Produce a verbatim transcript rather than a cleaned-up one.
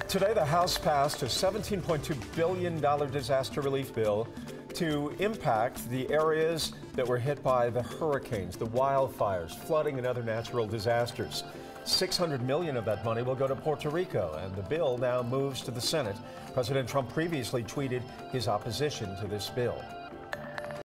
Today, the House passed a seventeen point two billion dollars disaster relief bill to impact the areas that were hit by the hurricanes, the wildfires, flooding, and other natural disasters. six hundred million dollars of that money will go to Puerto Rico, and the bill now moves to the Senate. President Trump previously tweeted his opposition to this bill.